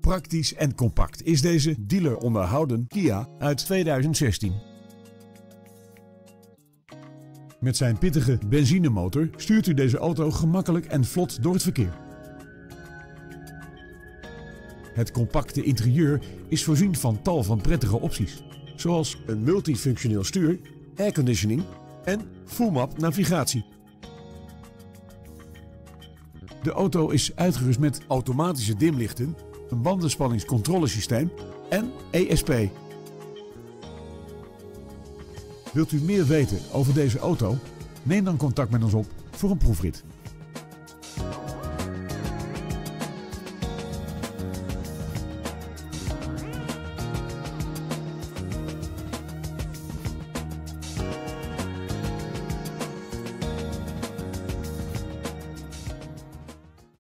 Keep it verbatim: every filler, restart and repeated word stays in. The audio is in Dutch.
praktisch en compact is deze dealer onderhouden Kia uit tweeduizend zestien. Met zijn pittige benzinemotor stuurt u deze auto gemakkelijk en vlot door het verkeer. Het compacte interieur is voorzien van tal van prettige opties, zoals een multifunctioneel stuur, airconditioning en full-map navigatie. De auto is uitgerust met automatische dimlichten, een bandenspanningscontrolesysteem en E S P. Wilt u meer weten over deze auto? Neem dan contact met ons op voor een proefrit.